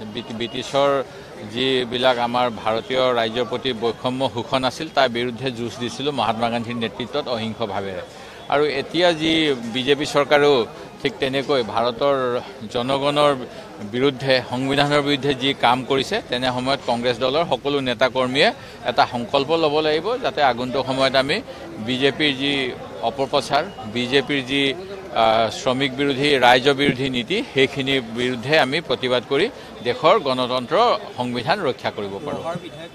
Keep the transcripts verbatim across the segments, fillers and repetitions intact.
ব্ৰিটিছৰ যিবিলাক আমাৰ ভাৰতীয় ৰাজ্যৰ প্ৰতি বৈষম্য শোষণ আছিল তাৰ বিৰুদ্ধে যুঁজ দিছিলোঁ মহাত্মা গান্ধীৰ নেতৃত্বত অহিংসভাৱেৰে। আৰু এতিয়া যি বিজেপি চৰকাৰেও ঠিক তেনেকৈ ভাৰতৰ জনগণৰ বিৰুদ্ধে সংবিধানৰ বিৰুদ্ধে যি কাম কৰিছে তেনে সময়ত কংগ্ৰেছ দলৰ সকলো নেতাকৰ্মীয়ে এটা সংকল্প ল'ব লাগিব যাতে আগন্তুক সময়ত আমি বিজেপিৰ যি অপপ্ৰচাৰ বিজেপিৰ যি শ্ৰমিক বিৰোধী ৰাইজ বিৰোধী নীতি সেইখিনিৰ বিৰুদ্ধে আমি প্ৰতিবাদ কৰি দেশৰ গণতন্ত্ৰ সংবিধান ৰক্ষা কৰিব পাৰোঁ।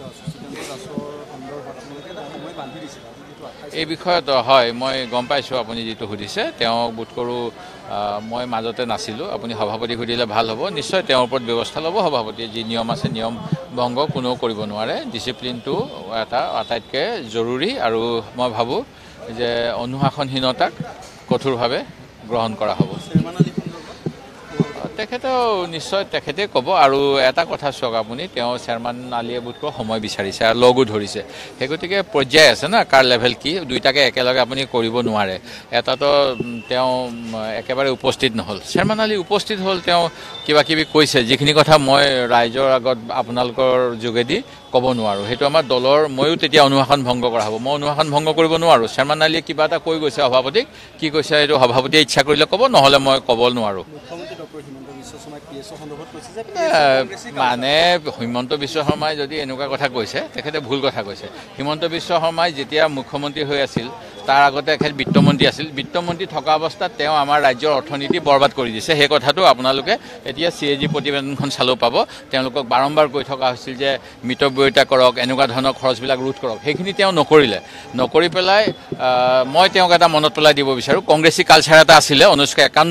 এই বিষয়ত হয় মই গম পাইছোঁ আপুনি যিটো সুধিছে তেওঁ বোধ কৰোঁ মই মাজতে নাছিলোঁ আপুনি সভাপতি সুধিলে ভাল হ'ব নিশ্চয় তেওঁৰ ওপৰত ব্যৱস্থা ল'ব সভাপতিয়ে যি নিয়ম আছে নিয়ম ভংগ কোনেও কৰিব নোৱাৰে ডিচিপ্লিনটো এটা আটাইতকৈ জৰুৰী আৰু মই ভাবোঁ যে অনুশাসনহীনতাক কঠোৰভাৱে গ্ৰহণ কৰা হ'ব। তেখেতেও নিশ্চয় তেখেতে ক'ব আৰু এটা কথা চাওক আপুনি তেওঁ চেয়াৰমেন আলীয়ে বোধকৰো সময় বিচাৰিছে আৰু লগো ধৰিছে সেই গতিকে পৰ্যায় আছে না কাৰ লেভেল কি দুইটাকে একেলগে আপুনি কৰিব নোৱাৰে এটাতো তেওঁ একেবাৰে উপস্থিত নহ'ল চেয়াৰমেন আলী উপস্থিত হ'ল তেওঁ কিবা কিবি কৈছে যিখিনি কথা মই ৰাইজৰ আগত আপোনালোকৰ যোগেদি ক'ব নোৱাৰোঁ সেইটো আমাৰ দলৰ ময়ো তেতিয়া অনুশাসন ভংগ কৰা হ'ব মই অনুশাসন ভংগ কৰিব নোৱাৰোঁ চেয়াৰমেন আলীয়ে কিবা এটা কৈ গৈছে সভাপতিক কি কৈছে এইটো সভাপতিয়ে ইচ্ছা কৰিলে ক'ব নহ'লে মই ক'ব নোৱাৰোঁ। মানে হিমন্ত বিশ্ব শৰ্মাই যদি এনেকুৱা কথা কৈছে তেখেতে ভুল কথা কৈছে হিমন্ত বিশ্ব শৰ্মাই যেতিয়া মুখ্যমন্ত্ৰী হৈ আছিল তাৰ আগতে এখেত বিত্তমন্ত্ৰী আছিল বিত্তমন্ত্ৰী থকা অৱস্থাত তেওঁ আমাৰ ৰাজ্যৰ অৰ্থনীতি বৰবাদ কৰি দিছে সেই কথাটো আপোনালোকে এতিয়া চি এ জি প্ৰতিবেদনখন চালেও পাব তেওঁলোকক বাৰম্বাৰ কৈ থকা হৈছিল যে মিতব্যয়িতা কৰক এনেকুৱা ধৰণৰ খৰচবিলাক ৰোধ কৰক সেইখিনি তেওঁ নকৰিলে নকৰি পেলাই মই তেওঁক এটা মনত পেলাই দিব বিচাৰোঁ কংগ্ৰেছী কালচাৰ এটা আছিলে ঊনৈছশ একাৱন্ন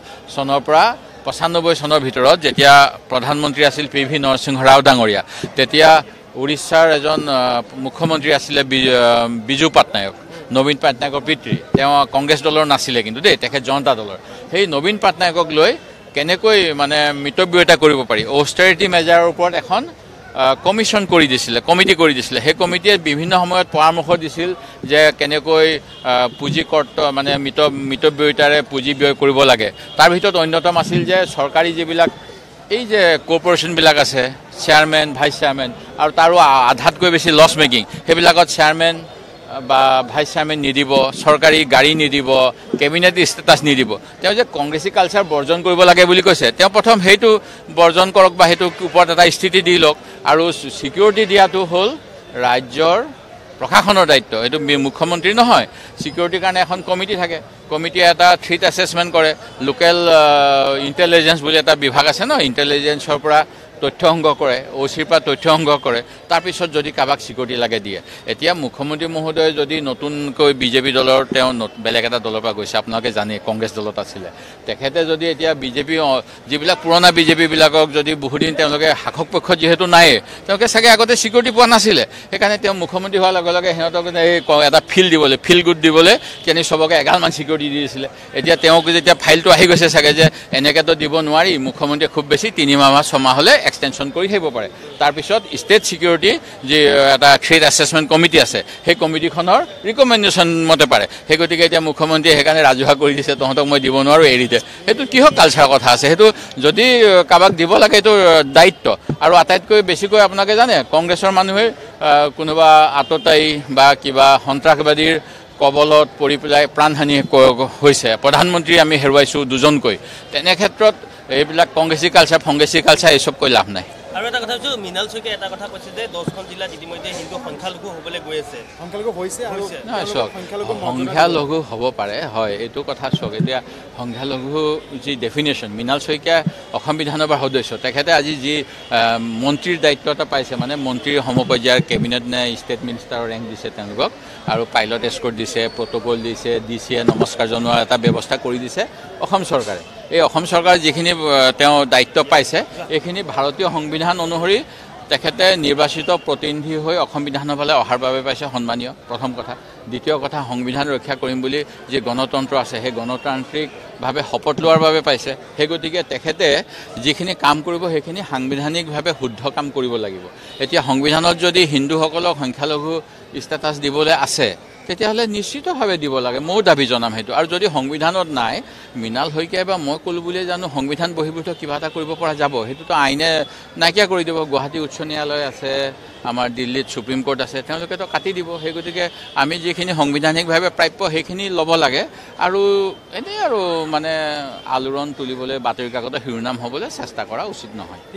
চনৰ পৰা পঁচানব্বৈ চনৰ ভিতৰত যেতিয়া প্ৰধানমন্ত্ৰী আছিল পি ভি নৰসিংহ ৰাও ডাঙৰীয়া তেতিয়া উৰিষ্যাৰ এজন মুখ্যমন্ত্ৰী আছিলে বিজু পাটনায়ক নবীন পাটনায়কৰ পিতৃ তেওঁ কংগ্ৰেছ দলৰ নাছিলে কিন্তু দেই তেখেত জনতা দলৰ সেই নবীন পাটনায়কক লৈ কেনেকৈ মানে মিতব্যয়িতা কৰিব পাৰি অষ্টেৰিটি মেজাৰৰ ওপৰত এখন কমিশ্যন কৰি দিছিলে কমিটি কৰি দিছিলে সেই কমিটিয়ে বিভিন্ন সময়ত পৰামৰ্শ দিছিল যে কেনেকৈ পুঁজি কৰ্ত মানে মিত মিতব্যয়িতাৰে পুঁজি ব্যয় কৰিব লাগে তাৰ ভিতৰত অন্যতম আছিল যে চৰকাৰী যিবিলাক এই যে কৰ্পৰেশ্যনবিলাক আছে চেয়াৰমেন ভাইচ চেয়াৰমেন আৰু তাৰো আধাতকৈ বেছি লছ মেকিং সেইবিলাকত চেয়াৰমেন বা ভাইচ চেয়াৰমেন নিদিব চৰকাৰী গাড়ী নিদিব কেবিনেট ষ্টেটাছ নিদিব তেওঁ যে কংগ্ৰেছী কালচাৰ বৰ্জন কৰিব লাগে বুলি কৈছে তেওঁ প্ৰথম সেইটো বৰ্জন কৰক বা সেইটো ওপৰত এটা স্থিতি দি লওক আৰু ছিকিউৰিটি দিয়াটো হ'ল ৰাজ্যৰ প্ৰশাসনৰ দায়িত্ব এইটো মুখ্যমন্ত্ৰী নহয় ছিকিউৰিটিৰ কাৰণে এখন কমিটি থাকে কমিটিয়ে এটা থ্ৰীট এছেছমেণ্ট কৰে লোকেল ইণ্টেলিজেঞ্চ বুলি এটা বিভাগ আছে ন ইণ্টেলিজেঞ্চৰ পৰা তথ্য সংগ্ৰহ কৰে অ' চিৰ পৰা তথ্য সংগ্ৰহ কৰে তাৰপিছত যদি কাৰোবাক ছিকিউৰিটি লাগে দিয়ে এতিয়া মুখ্যমন্ত্ৰী মহোদয় যদি নতুনকৈ বিজেপি দলৰ তেওঁ বেলেগ এটা দলৰ পৰা গৈছে আপোনালোকে জানে কংগ্ৰেছ দলত আছিলে তেখেতে যদি এতিয়া বিজেপি যিবিলাক পুৰণা বিজেপিবিলাকক যদি বহুদিন তেওঁলোকে শাসক পক্ষত যিহেতু নাই তেওঁলোকে চাগে আগতে ছিকিউৰিটি পোৱা নাছিলে সেইকাৰণে তেওঁ মুখ্যমন্ত্ৰী হোৱাৰ লগে লগে সিহঁতক এই এটা ফিল দিবলৈ ফিল গুড দিবলৈ তেনে চবকে এগালমান ছিকিউৰিটি দি দিছিলে এতিয়া তেওঁক যেতিয়া ফাইলটো আহি গৈছে চাগে যে এনেকৈতো দিব নোৱাৰি মুখ্যমন্ত্ৰীয়ে খুব বেছি তিনিমাহ বা ছমাহ হ'লে এক্সটেনশ্যন কৰি থাকিব পাৰে তাৰপিছত ষ্টেট ছিকিউৰিটি যি এটা থ্ৰেট এছেছমেণ্ট কমিটি আছে সেই কমিটিখনৰ ৰিকমেণ্ডেশ্যন মতে পাৰে সেই গতিকে এতিয়া মুখ্যমন্ত্ৰীয়ে সেইকাৰণে ৰাজহুৱা কৰি দিছে তহঁতক মই দিব নোৱাৰোঁ এৰি দে সেইটো কিহৰ কালচাৰৰ কথা আছে সেইটো যদি কাৰোবাক দিব লাগে সেইটো দায়িত্ব আৰু আটাইতকৈ বেছিকৈ আপোনালোকে জানে কংগ্ৰেছৰ মানুহে কোনোবা আততায়ী বা কিবা সন্ত্ৰাসবাদীৰ কবলত পৰি পেলাই প্ৰাণহানি হৈছে প্ৰধানমন্ত্ৰী আমি হেৰুৱাইছোঁ দুজনকৈ তেনে ক্ষেত্ৰত এইবিলাক কংগ্ৰেছী কালচাৰ ফংগ্ৰেছী কালচাৰ এইসব কৈ লাভ নাই আৰু এটা কথা কৈছোঁ মৃণাল শইকীয়াই এটা কথা কৈছে যে দহখন জিলাত ইতিমধ্যে হিন্দু সংখ্যালঘু হ'বলৈ গৈ আছে সংখ্যালঘু হৈছে নহয় চাওক সংখ্যালঘু হ'ব পাৰে হয় এইটো কথা চাওক এতিয়া সংখ্যালঘু যি ডেফিনেশ্যন মৃণাল শইকীয়া অসম বিধানসভাৰ সদস্য তেখেতে আজি যি মন্ত্ৰীৰ দায়িত্ব এটা পাইছে মানে মন্ত্ৰীৰ সমপৰ্যায়ৰ কেবিনেট নে ষ্টেট মিনিষ্টাৰৰ ৰেংক দিছে তেওঁলোকক আৰু পাইলট এস্কৰ্ট দিছে প্ৰট'কল দিছে ডি চিয়ে নমস্কাৰ জনোৱাৰ এটা ব্যৱস্থা কৰি দিছে অসম চৰকাৰে এই অসম চৰকাৰে যিখিনি তেওঁ দায়িত্ব পাইছে এইখিনি ভাৰতীয় সংবিধান অনুসৰি তেখেতে নিৰ্বাচিত প্ৰতিনিধি হৈ অসম বিধানসভালৈ অহাৰ বাবে পাইছে সন্মানীয় প্ৰথম কথা দ্বিতীয় কথা সংবিধান ৰক্ষা কৰিম বুলি যি গণতন্ত্ৰ আছে সেই গণতান্ত্ৰিকভাৱে শপত লোৱাৰ বাবে পাইছে সেই গতিকে তেখেতে যিখিনি কাম কৰিব সেইখিনি সাংবিধানিকভাৱে শুদ্ধ কাম কৰিব লাগিব এতিয়া সংবিধানত যদি হিন্দুসকলক সংখ্যালঘু ষ্টেটাছ দিবলৈ আছে তেতিয়াহ'লে নিশ্চিতভাৱে দিব লাগে ময়ো দাবী জনাম সেইটো আৰু যদি সংবিধানত নাই মৃণাল শইকীয়াই বা মই ক'লোঁ বুলিয়ে জানো সংবিধান বহিৰ্ভূত কিবা এটা কৰিব পৰা যাব সেইটোতো আইনে নাইকিয়া কৰি দিব গুৱাহাটী উচ্চ ন্যায়ালয় আছে আমাৰ দিল্লীত সুপ্ৰিম কোৰ্ট আছে তেওঁলোকেতো কাটি দিব সেই গতিকে আমি যিখিনি সাংবিধানিকভাৱে প্ৰাপ্য সেইখিনি ল'ব লাগে আৰু এনেই আৰু মানে আলোড়ন তুলিবলৈ বাতৰি কাকতৰ শিৰোনাম হ'বলৈ চেষ্টা কৰা উচিত নহয়